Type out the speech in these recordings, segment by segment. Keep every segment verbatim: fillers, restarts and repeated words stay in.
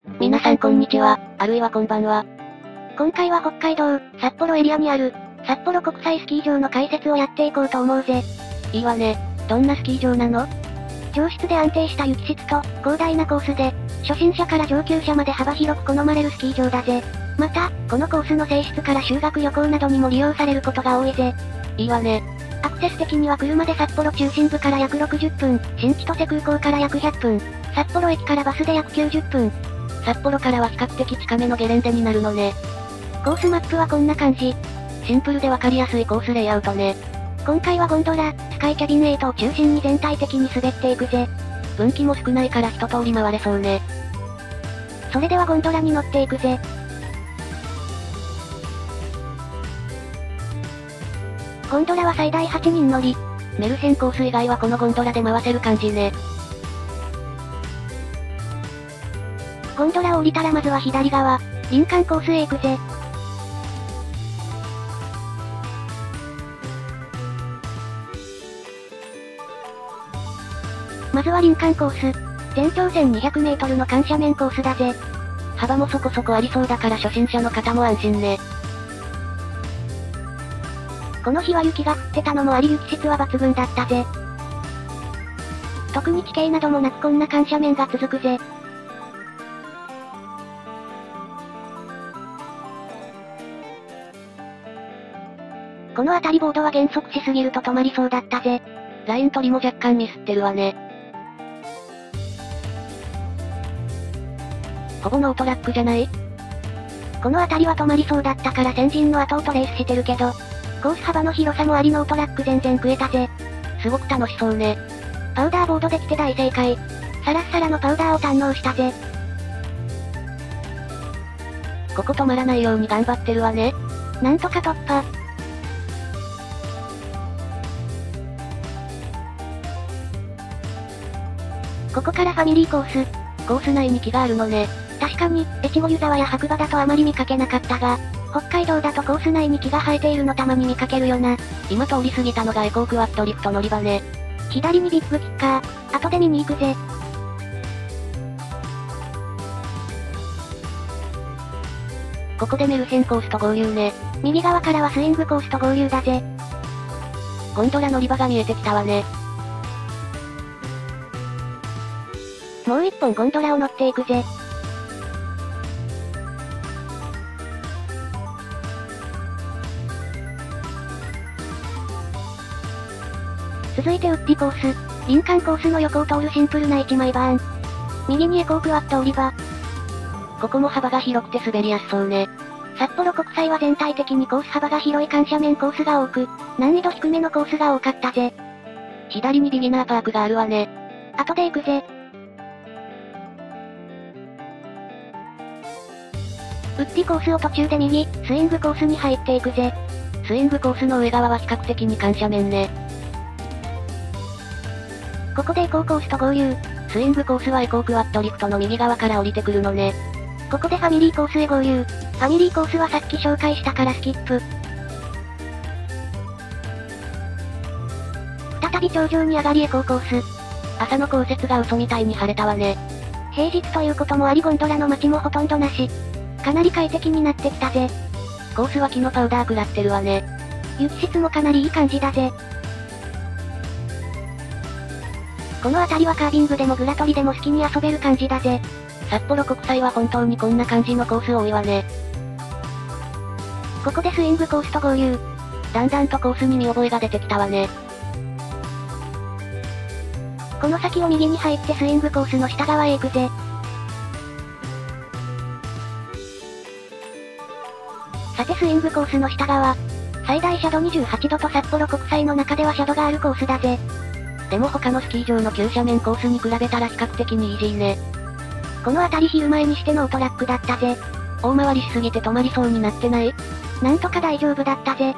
皆さんこんにちは、あるいはこんばんは。 今回は北海道、札幌エリアにある、札幌国際スキー場の解説をやっていこうと思うぜ。 いいわね。どんなスキー場なの？ 上質で安定した雪質と、広大なコースで、初心者から上級者まで幅広く好まれるスキー場だぜ。また、このコースの性質から修学旅行などにも利用されることが多いぜ。 いいわね。 アクセス的には車で札幌中心部から約ろくじゅっぷん、新千歳空港から約ひゃっぷん、札幌駅からバスで約きゅうじゅっぷん。 札幌からは比較的近めのゲレンデになるのね。 コースマップはこんな感じ。 シンプルでわかりやすいコースレイアウトね。 今回はゴンドラ、スカイキャビネートを中心に全体的に滑っていくぜ。 分岐も少ないから一通り回れそうね。 それではゴンドラに乗っていくぜ。ゴンドラは最大はちにん乗り。 メルヘンコース以外はこのゴンドラで回せる感じね。 ゴンドラを降りたらまずは左側、林間コースへ行くぜ。まずは林間コース。全長せんにひゃくメートルの緩斜面コースだぜ。 幅もそこそこありそうだから初心者の方も安心ね。 この日は雪が降ってたのもあり雪質は抜群だったぜ。特に地形などもなくこんな緩斜面が続くぜ。この辺りボードは減速しすぎると止まりそうだったぜ。 ライン取りも若干ミスってるわね。ほぼノートラックじゃない？ この辺りは止まりそうだったから先人の後をトレースしてるけど、コース幅の広さもありノートラック全然食えたぜ。 すごく楽しそうね。 パウダーボードできて大正解。サラッサラのパウダーを堪能したぜ。 ここ止まらないように頑張ってるわね。 なんとか突破。ここからファミリーコース。 コース内に木があるのね。 確かに、越後湯沢や白馬だとあまり見かけなかったが、北海道だとコース内に木が生えているのたまに見かけるよな。 今通り過ぎたのがエコークワッドリフト乗り場ね。 左にビッグキッカー、後で見に行くぜ。 ここでメルヘンコースと合流ね。 右側からはスイングコースと合流だぜ。 ゴンドラ乗り場が見えてきたわね。 もう一本ゴンドラを乗っていくぜ。続いてウッディコース。林間コースの横を通るシンプルないちまいバーン。右にエコークワッド降り場。 ここも幅が広くて滑りやすそうね。 札幌国際は全体的にコース幅が広い緩斜面コースが多く、難易度低めのコースが多かったぜ。 左にビギナーパークがあるわね。 後で行くぜ。ウッディコースを途中で右、スイングコースに入っていくぜ。 スイングコースの上側は比較的に緩斜面ね。 ここでエコーコースと合流。 スイングコースはエコークワッドリフトの右側から降りてくるのね。 ここでファミリーコースへ合流。ファミリーコースはさっき紹介したからスキップ。再び頂上に上がりエコーコース。 朝の降雪が嘘みたいに晴れたわね。 平日ということもありゴンドラの街もほとんどなし。かなり快適になってきたぜ。 コース脇のパウダー食らってるわね。 雪質もかなりいい感じだぜ。この辺りはカービングでもグラトリでも好きに遊べる感じだぜ。 札幌国際は本当にこんな感じのコース多いわね。 ここでスイングコースと合流。 だんだんとコースに見覚えが出てきたわね。 この先を右に入ってスイングコースの下側へ行くぜ。さてスイングコースの下側。最大斜度にじゅうはちどと札幌国際の中では斜度があるコースだぜ。 でも他のスキー場の急斜面コースに比べたら比較的にイージーね。 この辺り昼前にしてノートラックだったぜ。 大回りしすぎて止まりそうになってない？ なんとか大丈夫だったぜ。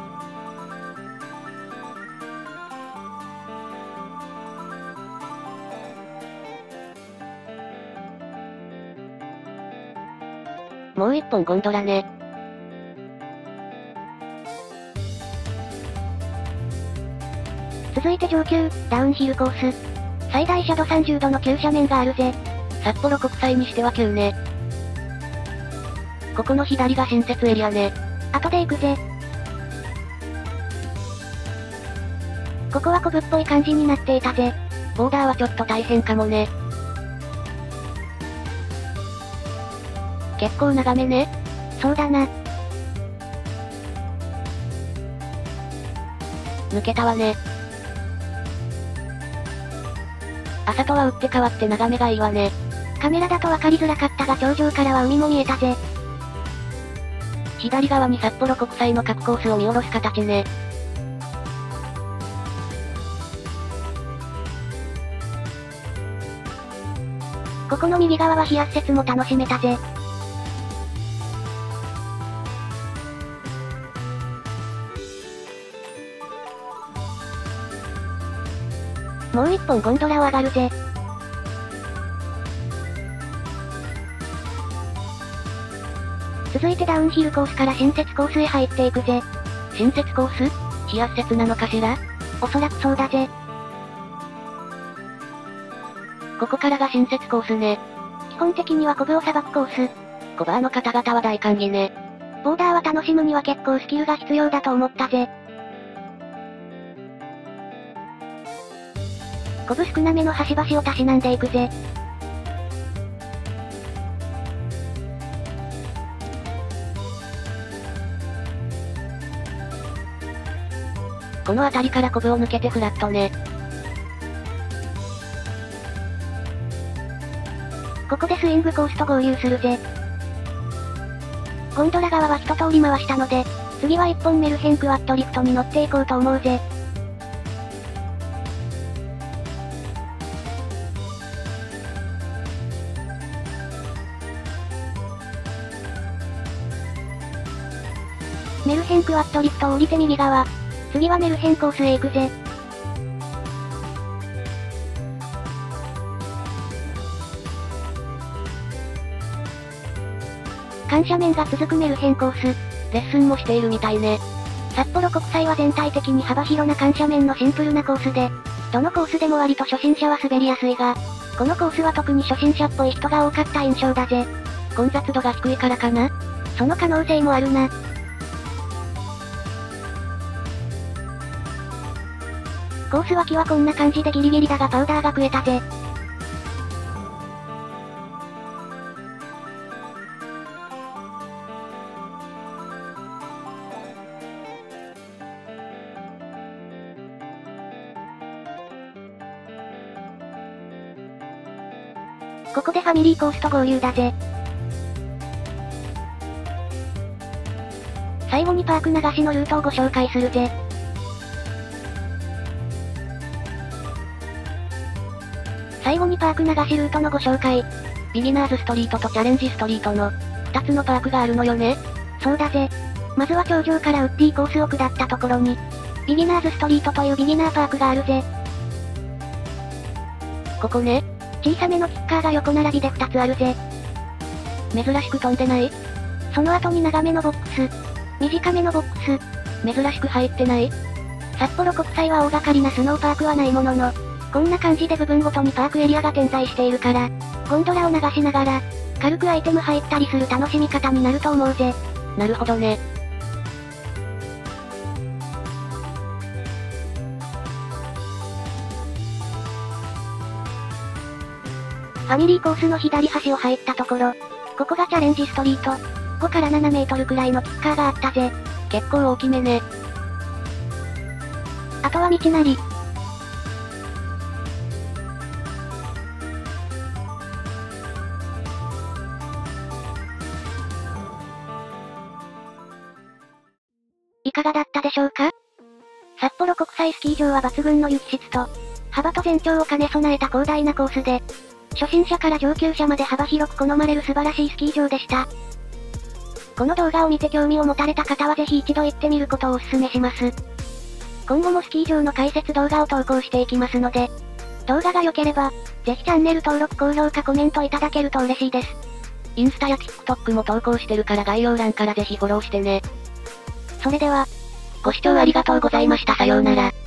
もう一本ゴンドラね。 続いて上級、ダウンヒルコース。最大斜度さんじゅうどの急斜面があるぜ。 札幌国際にしては急ね。 ここの左が新設エリアね。 後で行くぜ。ここはコブっぽい感じになっていたぜ。 ボーダーはちょっと大変かもね。結構長めね。 そうだな。 抜けたわね。朝とは打って変わって眺めがいいわね。 カメラだと分かりづらかったが頂上からは海も見えたぜ。 左側に札幌国際の各コースを見下ろす形ね。 ここの右側は非圧雪も楽しめたぜ。もう一本ゴンドラを上がるぜ。続いてダウンヒルコースから新設コースへ入っていくぜ。 新設コース？非圧雪なのかしら？ おそらくそうだぜ。 ここからが新設コースね。 基本的にはコブをさばくコース。 コバーの方々は大歓迎ね。 ボーダーは楽しむには結構スキルが必要だと思ったぜ。コブ少なめの端々をたしなんでいくぜ。 この辺りからコブを抜けてフラットね。 ここでスイングコースと合流するぜ。ゴンドラ側は一通り回したので、次はいっぽんメルヘンクワッドリフトに乗っていこうと思うぜ。メルヘンクワッドリフトを降りて右側。次はメルヘンコースへ行くぜ。緩斜面が続くメルヘンコース。 レッスンもしているみたいね。 札幌国際は全体的に幅広な緩斜面のシンプルなコースで、どのコースでも割と初心者は滑りやすいが、このコースは特に初心者っぽい人が多かった印象だぜ。 混雑度が低いからかな？ その可能性もあるな。コース脇はこんな感じでギリギリだがパウダーが食えたぜ。ここでファミリーコースと合流だぜ。最後にパーク流しのルートをご紹介するぜ。最後にパーク流しルートのご紹介。 ビギナーズストリートとチャレンジストリートのふたつのパークがあるのよね。 そうだぜ。まずは頂上からウッディコースを下ったところに、ビギナーズストリートというビギナーパークがあるぜ。 ここね。 小さめのキッカーが横並びでふたつあるぜ。 珍しく飛んでない？ その後に長めのボックス。短めのボックス。 珍しく入ってない？ 札幌国際は大掛かりなスノーパークはないものの、こんな感じで部分ごとにパークエリアが点在しているから、ゴンドラを流しながら、軽くアイテム入ったりする楽しみ方になると思うぜ。 なるほどね。 ファミリーコースの左端を入ったところ、ここがチャレンジストリート。ごからななメートルくらいのキッカーがあったぜ。 結構大きめね。 あとは道なり。いかがだったでしょうか？札幌国際スキー場は抜群の雪質と、幅と全長を兼ね備えた広大なコースで、初心者から上級者まで幅広く好まれる素晴らしいスキー場でした。この動画を見て興味を持たれた方はぜひ一度行ってみることをお勧めします。今後もスキー場の解説動画を投稿していきますので、動画が良ければ、ぜひチャンネル登録高評価コメントいただけると嬉しいです。 インスタや TikTok も投稿してるから概要欄からぜひフォローしてね。 それでは、 ご視聴ありがとうございました。さようなら。